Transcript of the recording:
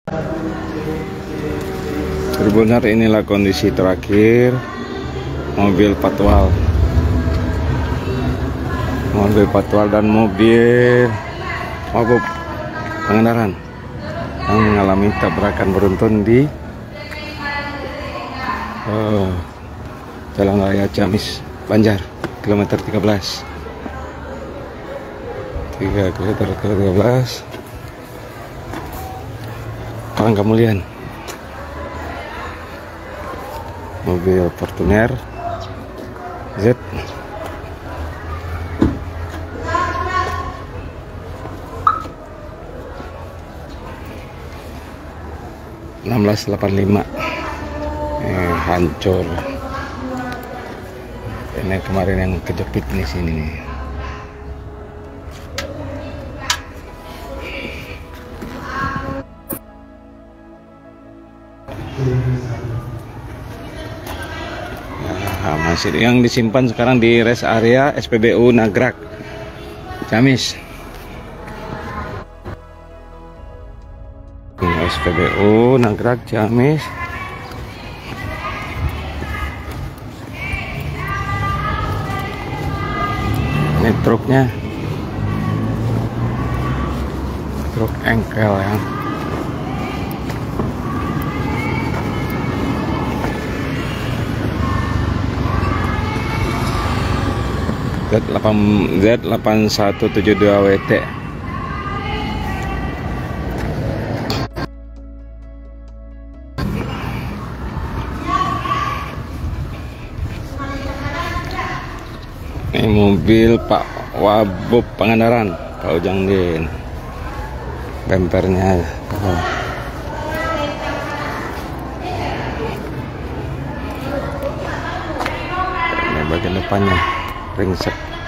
Tribunner, inilah kondisi terakhir mobil patwal dan mobil mabuk Pangandaran yang mengalami tabrakan beruntun di Jalan Raya Ciamis Banjar kilometer 13 Paranggamulian. Mobil Fortuner Z 1685 hancur. Ini kemarin yang kejepit di sini nih. Nah, masih yang disimpan sekarang di rest area SPBU Nagrak Ciamis. SPBU Nagrak Ciamis. Ini truknya, truk engkel ya. Z8172WT. Ini mobil Pak Wabub Pangandaran, Pak Ujang Din. Bempernya. Ini bagian depannya ringsek.